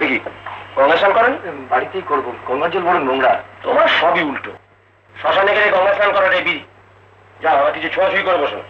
কি গঙ্গা স্নান করেন? বাড়িতেই করবো, গঙ্গার জল বড় নোংরা। তোমার সবই উল্টো। শ্মশানে গেলে গঙ্গা স্নান করাটাই বিধি। যাও, আমার কিছু ছোঁয়াছুঁই করে বসো।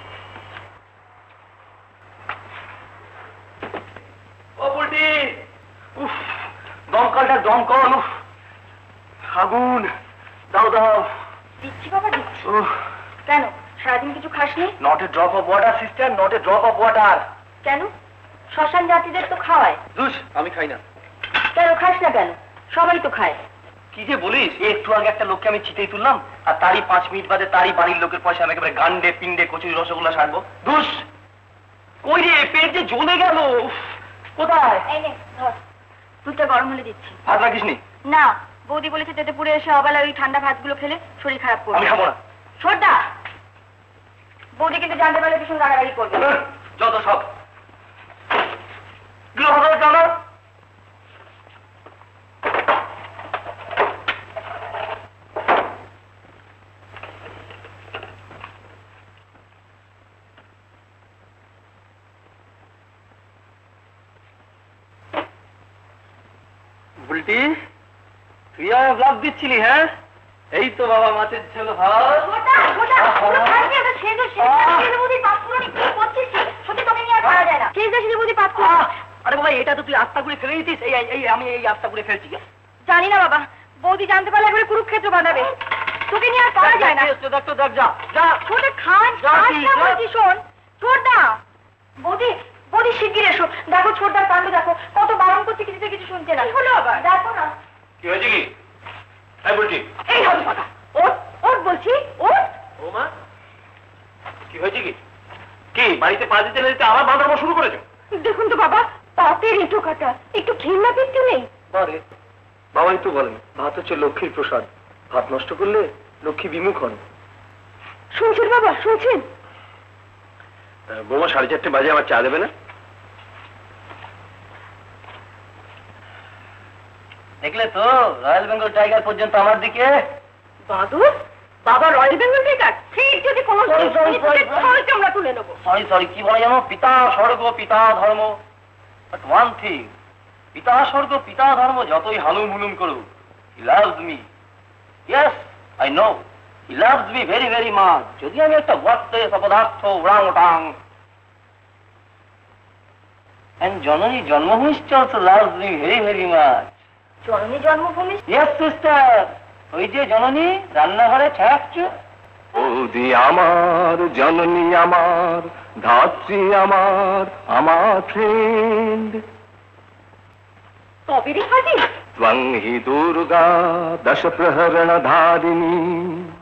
ও বুলটি, উফ, দমকলটা দমকল, উফ, আগুন, দাও দাও। দিচ্ছি বাবা, দিচ্ছি। কেন, সারাদিন কিছু খাসনি? Not a drop of water sister, not a drop of water. কেন? শ্মশান জাতিদের তো খাওয়ায়। দুস, আমি খাই না। কেন খাস না কেন? সবাই তো খায়। কি যে বলিস, একটু আগে একটা লোককে আমি চিতেই তুললাম, আর তারই 5 মিনিট বাদে তারই বাড়ির লোকের পয়সা আমি একেবারে গান্ডে পিন্ডে কচুরি রসগোল্লা সারবো। দুস, কই রে, পেট যে জ্বলে গেল। কোথায়? এই নে ধর, দুধটা গরম হলে দিচ্ছি। ভাত রাখিসনি? না, বৌদি বলেছে যেতে পুড়ে এসে অবেলা ওই ঠান্ডা ভাতগুলো খেলে শরীর খারাপ করবে। আমি খাবো না। ছোটদা, বৌদি কিন্তু জানতে পারলে ভীষণ রাগারাগি করবে। যত সব গৃহধর জানো। বুলটি, তুই আমায় ব্লগ দিচ্ছিলি? হ্যাঁ, এই তো বাবা মাছের ঝোল ভাত। আরে বাবা, এটা তো তুই আস্তা করে ফেলে দিতিস। আমি এই আস্তা করে ফেলছি। জানি না বাবা, বৌদি জানতে পারলে একবারে কুরুক্ষেত্র বানাবে। তোকে নিয়ে আর পারা যায় না। শোন ছোটদা, বৌদি বৌদি শিগগির এসো। দেখো ছোটদার কাণ্ড দেখো, কত বারণ করছে, কিছুতে কিছু শুনছে না। হলো আবার, দেখো না কি হয়েছে। কি বলছি? এই হবে কথা, ওট ওট বলছি, ওট। ও মা, কি হয়েছে? কি কি বাড়িতে পা দিতে দিতে আবার বাঁধাবো শুরু করেছো? দেখুন তো বাবা, পাতে রেটো কাটা, একটু ঘৃণা বৃত্তি নেই? বারে বাবাই তো বলেন, ভাত হচ্ছে লক্ষ্মীর প্রসাদ, ভাত নষ্ট করলে লক্ষ্মী বিমুখ হন। শুনছেন বাবা, শুনছেন? বৌমা 4:30 বাজে আমার চা দেবে না? দেখলে তো, রয়্যাল বেঙ্গল টাইগার পর্যন্ত আমার দিকে। বাদুর বাবা, রয়্যাল বেঙ্গল টাইগার? ঠিক, যদি কোনো আমরা তুলে নেবো। সরি, কি বলে জানো? পিতা স্বর্গ পিতা ধর্ম। বাট ওয়ান থিং, পিতা স্বর্গ পিতা ধর্ম যতই হালুম হুলুম করুক, he loves me. Yes, I know, he loves me very very much. যদি আমি একটা ওয়ার্ডলেস অপদার্থ, ওরাং ওটাং। And জননী জন্মভূমি also loves me very very much. জননী জন্মভূমি? Yes sister, ওই যে জননী রান্নাঘরে ছাড়ছে। বৌদি আমার, জননী আমার, ধাত্রী আমার, আমার ফ্রেন্ড। তবে রে হাজি, ত্বং হি দুর্গা দশ প্রহরণ ধারিণী।